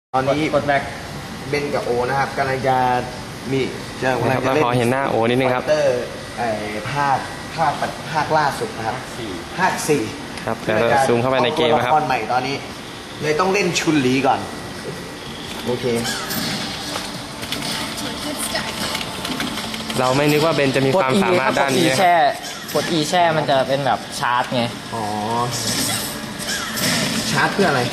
ตอนนี้กดแบ็คเบนกับโอนะครับกำลังจะมีจะกำลังจะเราเล่นขอเห็นหน้าโอนิดนึงครับเตอร์ภาคล่าสุดนะครับภาค 4 ครับเดี๋ยวเราซูมเข้าไปในเกมนะครับตัวละครใหม่ตอนนี้เลยต้องเล่นชุนหลีก่อนโอเคเราไม่นึกว่าเบนจะมีความสามารถด้านนี้นะครับกด E แช่มันจะเป็นแบบชาร์จไงอ๋อชาร์จเพื่ออะไร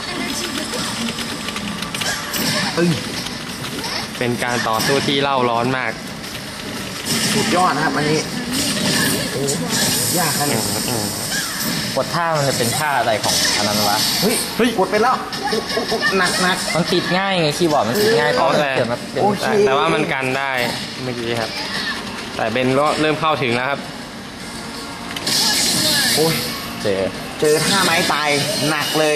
เป็นการต่อสู้ที่เล่าร้อนมากสุดยอดนะครับอันนี้โอ้ยากขนาดนี้กดท่ามันจะเป็นท่าอะไรของอันนั้นวะเฮ้ยกดไปแล้วหนักมันติดง่ายไงคีย์บอร์ดมันติดง่ายอ๋อเกิดมาเป็นโอเคแต่ว่ามันกันได้เมื่อกี้ครับ แต่เบนก็เริ่มเข้าถึงแล้วครับโอ้ยเจอท่าไม้ตายหนักเลย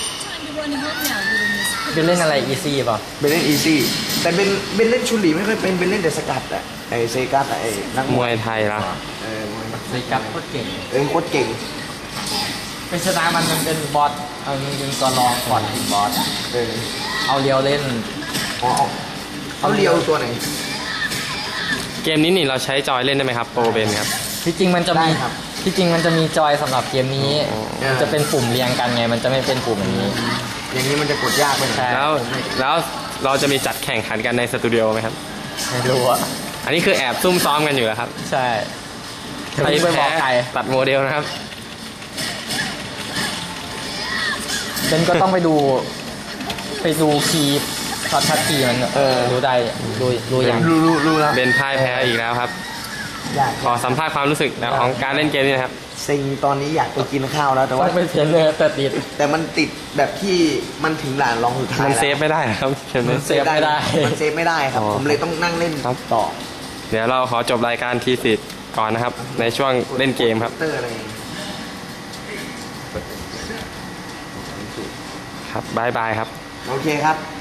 เป็นเล่นอะไร easy ป่ะเป็นเล่นอีซี่แต่เป็นเล่นชุนหลีไม่ค่อยเป็นเล่นแต่สกัดอะไอเซกัสอะไอนักมวยไทยละมวยในกับโคตรเก่งโคตรเก่งเป็นชนะมันเป็นบอสมันเป็นตัวรองก่อนบอส เอาเรียวเล่นเอาเรียวตัวไหนเกมนี้นี่เราใช้จอยเล่นได้ไหมครับโปรเบนครับที่จริงมันจะมีได้ครับที่จริงมันจะมีจอยสำหรับเกมนี้อ๋อจะเป็นปุ่มเรียงกันไงมันจะไม่เป็นปุ่มอย่างนี้อย่างนี้มันจะกดยากไปหน่อยใช่แล้วเราจะมีจัดแข่งขันกันในสตูดิโอไหมครับไม่รู้อะอันนี้คือแอบซุ่มซ้อมกันอยู่แล้วครับใช่ใครไปบแพ้อกใครตัดโมเดลนะครับเบนก็ต้องไปดูคีย์ช็อตคัทคีย์มันดูได้ดูอย่างรู้แล้วเบนพ่ายแพ้อีกแล้วครับอยากขอสัมภาษณ์ความรู้สึกของการเล่นเกมนี้นะครับซิงตอนนี้อยากไปกินข้าวแล้วแต่ต้ว่าองไปเทรนเนอร์แต่ติดแต่มันติดแบบที่มันถึงด่านรองสุดท้ายมันเซฟแล้วไม่ได้ครับเกมนี้เซฟไม่ได้มันเซฟไม่ได้ครับอ๋อผมเลยต้องนั่งเล่นครับต่อเดี๋ยวเราขอจบรายการทีสิทธิ์ก่อนนะครับ ในช่วงเล่นเกมครับเตอร์อะไรอย่างงี้ครับบายบายครับโอเคครับ